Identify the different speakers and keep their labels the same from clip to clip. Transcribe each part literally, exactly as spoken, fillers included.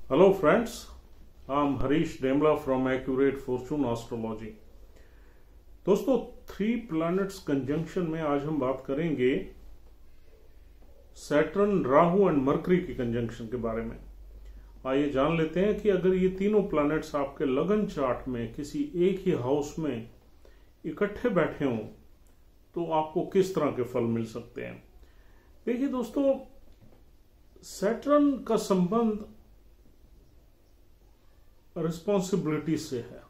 Speaker 1: Hello friends, I'm Harish Demla from Accurate Fortune Astrology। दोस्तों, three planets conjunction में आज हम बात करेंगे सैटर्न, राहु एंड मरकरी की कंजंक्शन के बारे में। आइए जान लेते हैं कि अगर ये तीनों प्लैनेट्स आपके लगन चार्ट में किसी एक ही हाउस में इकट्ठे बैठे हों तो आपको किस तरह के फल मिल सकते हैं। देखिए दोस्तों, सैटर्न का संबंध रिस्पॉन्सिबिलिटी से है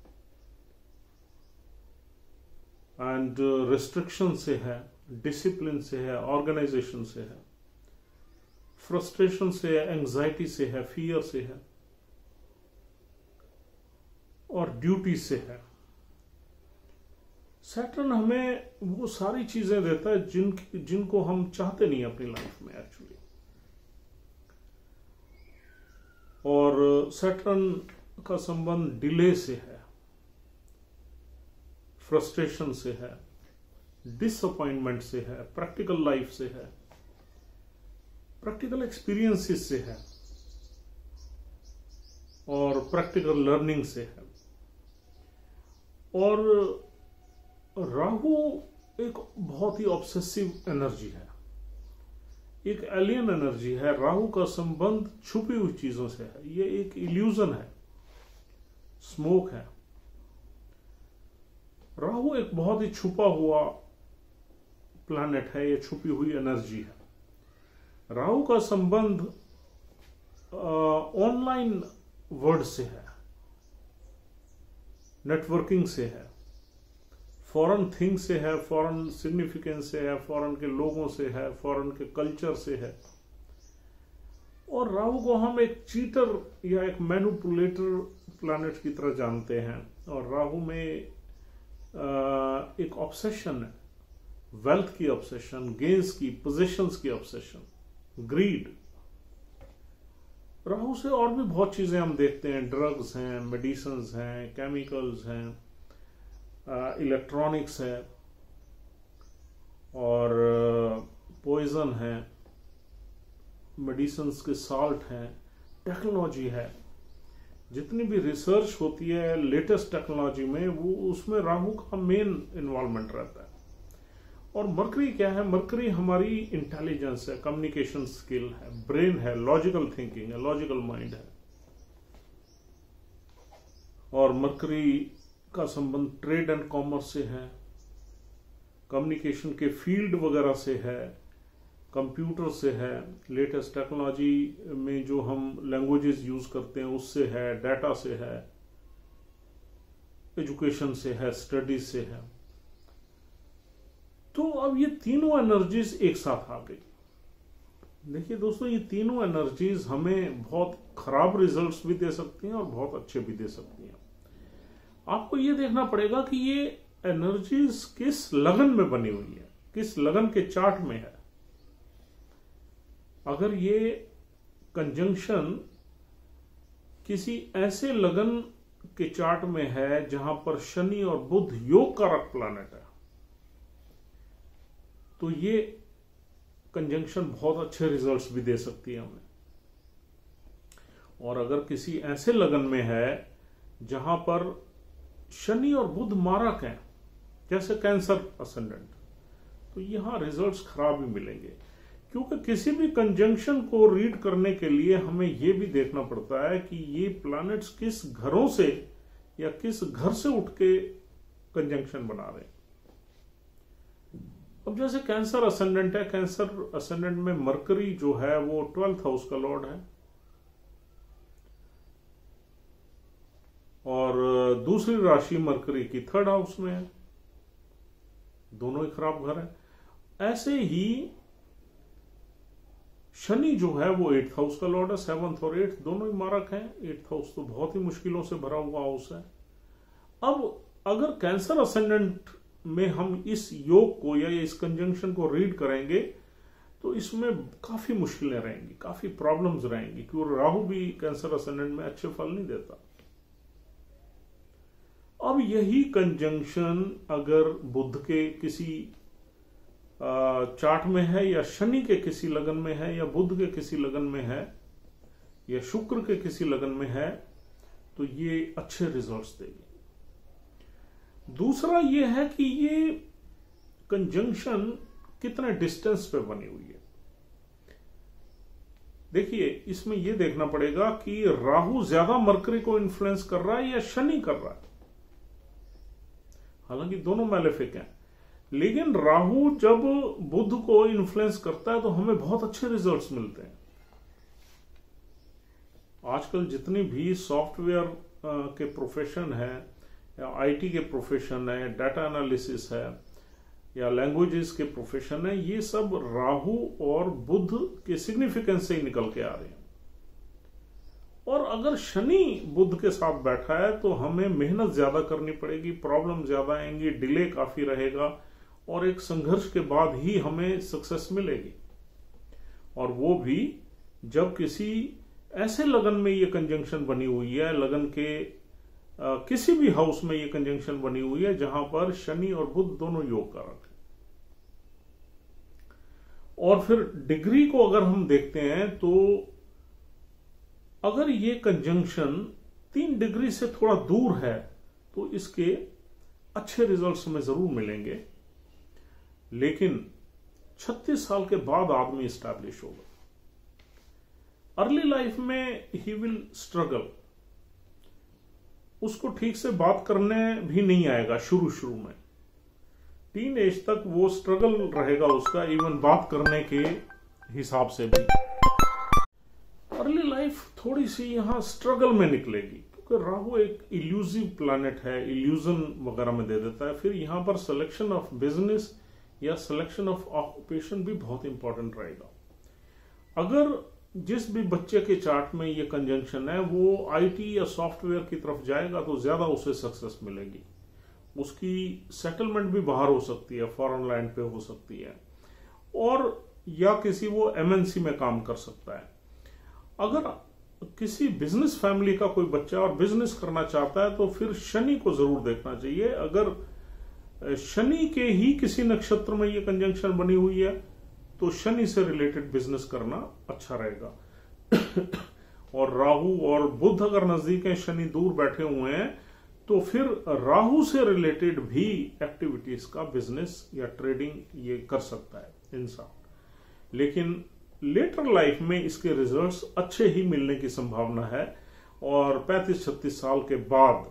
Speaker 1: एंड रिस्ट्रिक्शन से है, डिसिप्लिन से है, ऑर्गेनाइजेशन से है, फ्रस्ट्रेशन से है, एंजाइटी से है, फियर से है और ड्यूटी से है। सैटर्न हमें वो सारी चीजें देता है जिन जिनको हम चाहते नहीं अपनी लाइफ में एक्चुअली। और सैटर्न का संबंध डिले से है, फ्रस्ट्रेशन से है, डिसअपॉइंटमेंट से है, प्रैक्टिकल लाइफ से है, प्रैक्टिकल एक्सपीरियंसेस से है और प्रैक्टिकल लर्निंग से है। और राहु एक बहुत ही ऑब्सेसिव एनर्जी है, एक एलियन एनर्जी है। राहु का संबंध छुपी हुई चीजों से है, ये एक इल्यूजन है, स्मोक है। राहु एक बहुत ही छुपा हुआ प्लैनेट है, ये छुपी हुई एनर्जी है। राहु का संबंध ऑनलाइन वर्ल्ड से है, नेटवर्किंग से है, फॉरेन थिंग से है, फॉरेन सिग्निफिकेंस से है, फॉरेन के लोगों से है, फॉरेन के कल्चर से है। और राहु को हम एक चीटर या एक मैनिपुलेटर प्लैनेट की तरह जानते हैं। और राहु में एक ऑब्सेशन है, वेल्थ की ऑब्सेशन, गेन्स की, पोजीशंस की ऑब्सेशन, ग्रीड। राहु से और भी बहुत चीजें हम देखते हैं, ड्रग्स हैं, मेडिसिन्स हैं, केमिकल्स हैं, इलेक्ट्रॉनिक्स है और पॉइजन है, मेडिसिन्स के साल्ट हैं, टेक्नोलॉजी है। जितनी भी रिसर्च होती है लेटेस्ट टेक्नोलॉजी में, वो उसमें राहु का मेन इन्वॉल्वमेंट रहता है। और मरकरी क्या है? मरकरी हमारी इंटेलिजेंस है, कम्युनिकेशन स्किल है, ब्रेन है, लॉजिकल थिंकिंग है, लॉजिकल माइंड है। और मरकरी का संबंध ट्रेड एंड कॉमर्स से है, कम्युनिकेशन के फील्ड वगैरह से है, कंप्यूटर से है, लेटेस्ट टेक्नोलॉजी में जो हम लैंग्वेजेस यूज करते हैं उससे है, डाटा से है, एजुकेशन से है, स्टडीज से है। तो अब ये तीनों एनर्जीज एक साथ आ गई। देखिए दोस्तों, ये तीनों एनर्जीज हमें बहुत खराब रिजल्ट्स भी दे सकती हैं और बहुत अच्छे भी दे सकती हैं। आपको ये देखना पड़ेगा कि ये एनर्जीज किस लगन में बनी हुई है, किस लगन के चार्ट में है। अगर ये कंजंक्शन किसी ऐसे लगन के चार्ट में है जहां पर शनि और बुध योग कारक प्लैनेट है, तो ये कंजंक्शन बहुत अच्छे रिजल्ट्स भी दे सकती है हमें। और अगर किसी ऐसे लगन में है जहां पर शनि और बुध मारक हैं, जैसे कैंसर असेंडेंट, तो यहां रिजल्ट्स खराब ही मिलेंगे। क्योंकि किसी भी कंजंक्शन को रीड करने के लिए हमें यह भी देखना पड़ता है कि ये प्लैनेट्स किस घरों से या किस घर से उठ के कंजंक्शन बना रहे हैं। अब जैसे कैंसर असेंडेंट है, कैंसर असेंडेंट में मरकरी जो है वो ट्वेल्थ हाउस का लॉर्ड है और दूसरी राशि मरकरी की थर्ड हाउस में है, दोनों ही खराब घर है। ऐसे ही शनि जो है वो एट्थ हाउस का लॉर्ड है, सेवंथ और एट्थ दोनों ही मारक हैं। एट्थ हाउस तो बहुत ही मुश्किलों से भरा हुआ हाउस है। अब अगर कैंसर असेंडेंट में हम इस योग को या इस कंजंक्शन को रीड करेंगे तो इसमें काफी मुश्किलें रहेंगी, काफी प्रॉब्लम्स रहेंगी, क्योंकि राहु भी कैंसर असेंडेंट में अच्छे फल नहीं देता। अब यही कंजंक्शन अगर बुध के किसी चार्ट में है या शनि के किसी लगन में है या बुध के किसी लगन में है, या शुक्र के किसी लगन में है तो ये अच्छे रिजल्ट्स देगी। दूसरा ये है कि ये कंजंक्शन कितने डिस्टेंस पे बनी हुई है। देखिए, इसमें यह देखना पड़ेगा कि राहु ज्यादा मरकरी को इन्फ्लुएंस कर रहा है या शनि कर रहा है। हालांकि दोनों मैलेफिक हैं, लेकिन राहु जब बुध को इन्फ्लुएंस करता है तो हमें बहुत अच्छे रिजल्ट्स मिलते हैं। आजकल जितनी भी सॉफ्टवेयर के प्रोफेशन है या आईटी के प्रोफेशन है, डाटा एनालिसिस है या लैंग्वेजेस के प्रोफेशन है, ये सब राहु और बुध के सिग्निफिकेंस से ही निकल के आ रहे हैं। और अगर शनि बुध के साथ बैठा है तो हमें मेहनत ज्यादा करनी पड़ेगी, प्रॉब्लम ज्यादा आएंगी, डिले काफी रहेगा और एक संघर्ष के बाद ही हमें सक्सेस मिलेगी। और वो भी जब किसी ऐसे लगन में ये कंजंक्शन बनी हुई है, लगन के आ, किसी भी हाउस में ये कंजंक्शन बनी हुई है जहां पर शनि और बुध दोनों योग कारक है। और फिर डिग्री को अगर हम देखते हैं तो अगर ये कंजंक्शन तीन डिग्री से थोड़ा दूर है तो इसके अच्छे रिजल्ट्स हमें जरूर मिलेंगे, लेकिन छत्तीस साल के बाद आदमी स्टैब्लिश होगा। अर्ली लाइफ में ही विल स्ट्रगल, उसको ठीक से बात करने भी नहीं आएगा शुरू शुरू में। टीन एज तक वो स्ट्रगल रहेगा उसका, इवन बात करने के हिसाब से भी। अर्ली लाइफ थोड़ी सी यहां स्ट्रगल में निकलेगी क्योंकि राहु एक इल्यूसिव प्लैनेट है, इल्यूजन वगैरह में दे देता है। फिर यहां पर सिलेक्शन ऑफ बिजनेस या सिलेक्शन ऑफ ऑक्यूपेशन भी बहुत इंपॉर्टेंट रहेगा। अगर जिस भी बच्चे के चार्ट में ये कंजंक्शन है वो आईटी या सॉफ्टवेयर की तरफ जाएगा तो ज्यादा उसे सक्सेस मिलेगी। उसकी सेटलमेंट भी बाहर हो सकती है, फॉरेन लैंड पे हो सकती है, और या किसी वो एमएनसी में काम कर सकता है। अगर किसी बिजनेस फैमिली का कोई बच्चा और बिजनेस करना चाहता है तो फिर शनि को जरूर देखना चाहिए। अगर शनि के ही किसी नक्षत्र में ये कंजंक्शन बनी हुई है तो शनि से रिलेटेड बिजनेस करना अच्छा रहेगा। और राहु और बुध अगर नजदीक हैं, शनि दूर बैठे हुए हैं, तो फिर राहु से रिलेटेड भी एक्टिविटीज का बिजनेस या ट्रेडिंग ये कर सकता है इंसान। लेकिन लेटर लाइफ में इसके रिजल्ट्स अच्छे ही मिलने की संभावना है। और पैंतीस छत्तीस साल के बाद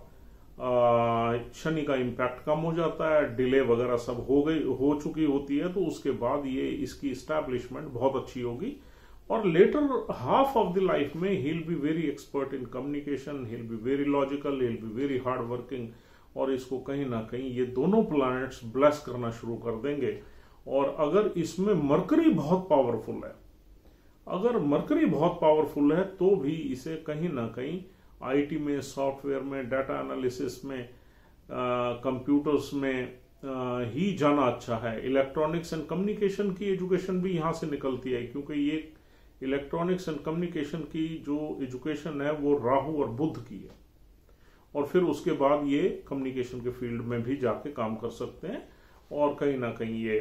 Speaker 1: शनि का इम्पैक्ट कम हो जाता है, डिले वगैरह सब हो गई हो चुकी होती है, तो उसके बाद ये इसकी स्टैब्लिशमेंट बहुत अच्छी होगी। और later half of the life में he will be very expert in communication, he will be very logical, he will be very hard working, और इसको कहीं ना कहीं ये दोनों प्लैनेट्स ब्लेस करना शुरू कर देंगे। और अगर इसमें मरकरी बहुत पावरफुल है, अगर मरकरी बहुत पावरफुल है तो भी इसे कहीं ना कहीं आईटी में, सॉफ्टवेयर में, डाटा एनालिसिस में, कंप्यूटर्स में आ, ही जाना अच्छा है। इलेक्ट्रॉनिक्स एंड कम्युनिकेशन की एजुकेशन भी यहां से निकलती है, क्योंकि ये इलेक्ट्रॉनिक्स एंड कम्युनिकेशन की जो एजुकेशन है वो राहु और बुध की है। और फिर उसके बाद ये कम्युनिकेशन के फील्ड में भी जाके काम कर सकते हैं और कहीं ना कहीं ये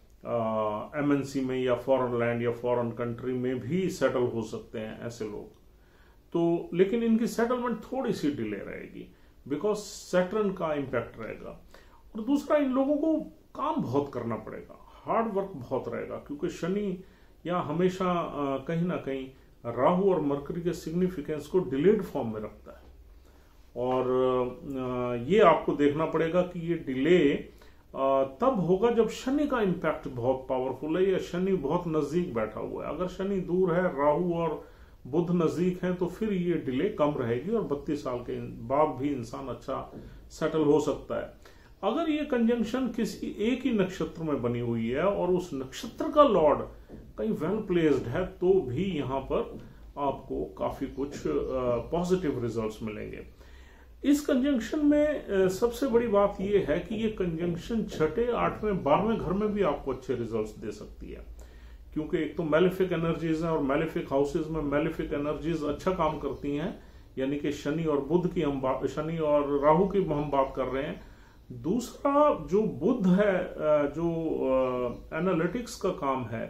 Speaker 1: एमएनसी में या फॉरेन लैंड या फॉरेन कंट्री में भी सेटल हो सकते हैं ऐसे लोग। तो लेकिन इनकी सेटलमेंट थोड़ी सी डिले रहेगी बिकॉज सैटर्न का इम्पैक्ट रहेगा। और दूसरा, इन लोगों को काम बहुत करना पड़ेगा, हार्ड वर्क बहुत रहेगा, क्योंकि शनि या हमेशा कहीं ना कहीं राहु और मरकरी के सिग्निफिकेंस को डिलेड फॉर्म में रखता है। और ये आपको देखना पड़ेगा कि ये डिले तब होगा जब शनि का इम्पैक्ट बहुत पावरफुल है या शनि बहुत नजदीक बैठा हुआ है। अगर शनि दूर है, राहु और बुध नजदीक हैं, तो फिर ये डिले कम रहेगी और बत्तीस साल के बाद भी इंसान अच्छा सेटल हो सकता है। अगर ये कंजंक्शन किसी एक ही नक्षत्र में बनी हुई है और उस नक्षत्र का लॉर्ड कहीं वेल प्लेस्ड है तो भी यहां पर आपको काफी कुछ पॉजिटिव रिजल्ट्स मिलेंगे। इस कंजंक्शन में सबसे बड़ी बात यह है कि ये कंजंक्शन छठे, आठवें, बारहवें घर में भी आपको अच्छे रिजल्ट्स दे सकती है, क्योंकि एक तो मैलेफिक एनर्जीज हैं और मैलेफिक हाउसेज में मैलेफिक एनर्जीज अच्छा काम करती हैं, यानी कि शनि और बुध की हम बात, शनि और राहु की हम बात कर रहे हैं। दूसरा जो बुध है, जो एनालिटिक्स का काम है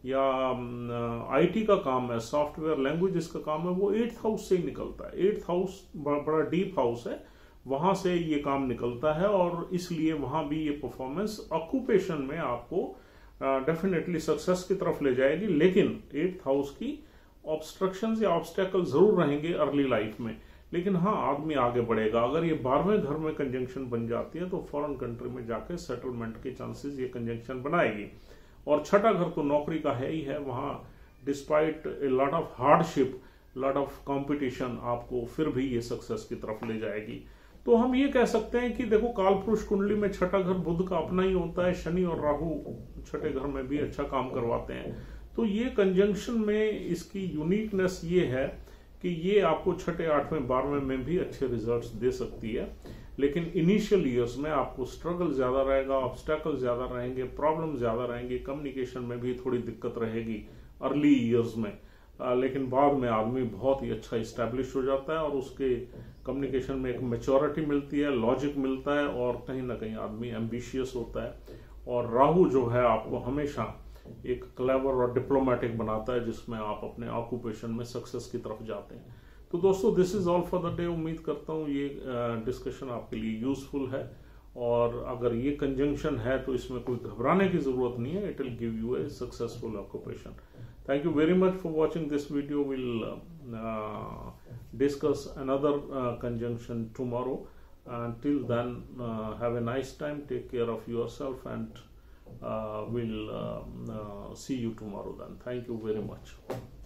Speaker 1: या आईटी का काम है, सॉफ्टवेयर लैंग्वेजेस का काम है, वो एट्थ हाउस से ही निकलता है। एट्थ हाउस बड़ा डीप हाउस है, वहां से ये काम निकलता है और इसलिए वहां भी ये परफॉर्मेंस ऑक्यूपेशन में आपको डेफिनेटली सक्सेस की तरफ ले जाएगी। लेकिन एट्थ हाउस की ऑब्स्ट्रक्शन या ऑब्स्टेकल जरूर रहेंगे अर्ली लाइफ में, लेकिन हाँ आदमी आगे बढ़ेगा। अगर ये बारहवें घर में कंजंक्शन बन जाती है तो फॉरेन कंट्री में जाके सेटलमेंट के चांसेस ये कंजंक्शन बनाएगी। और छठा घर तो नौकरी का है ही है, वहां despite a lot of hardship, lot of competition, आपको फिर भी ये सक्सेस की तरफ ले जाएगी। तो हम ये कह सकते हैं कि देखो कालपुरुष कुंडली में छठा घर बुध का अपना ही होता है, शनि और राहु छठे घर में भी अच्छा काम करवाते हैं। तो ये कंजंक्शन में इसकी यूनिकनेस ये है कि ये आपको छठे आठवें बारहवें में भी अच्छे रिजल्ट्स दे सकती है, लेकिन इनिशियल ईयर्स में आपको स्ट्रगल ज्यादा रहेगा, ऑब्स्टेकल ज्यादा रहेंगे, प्रॉब्लम ज्यादा रहेंगे, कम्युनिकेशन में भी थोड़ी दिक्कत रहेगी अर्ली ईयर्स में। आ, लेकिन बाद में आदमी बहुत ही अच्छा इस्टेब्लिश हो जाता है और उसके कम्युनिकेशन में एक मैच्योरिटी मिलती है, लॉजिक मिलता है और कहीं ना कहीं आदमी एम्बिशियस होता है। और राहु जो है आपको हमेशा एक क्लेवर और डिप्लोमेटिक बनाता है, जिसमें आप अपने ऑक्यूपेशन में सक्सेस की तरफ जाते हैं। तो दोस्तों this is all for the day. उम्मीद करता हूँ ये डिस्कशन आपके लिए यूजफुल है, और अगर ये कंजंक्शन है तो इसमें कोई घबराने की जरूरत नहीं है। It will give you a successful occupation. Thank you very much for watching this video. Will discuss another conjunction tomorrow. Until then, uh, have a nice time, take care of yourself, and uh, we'll uh, uh, see you tomorrow then. Thank you very much.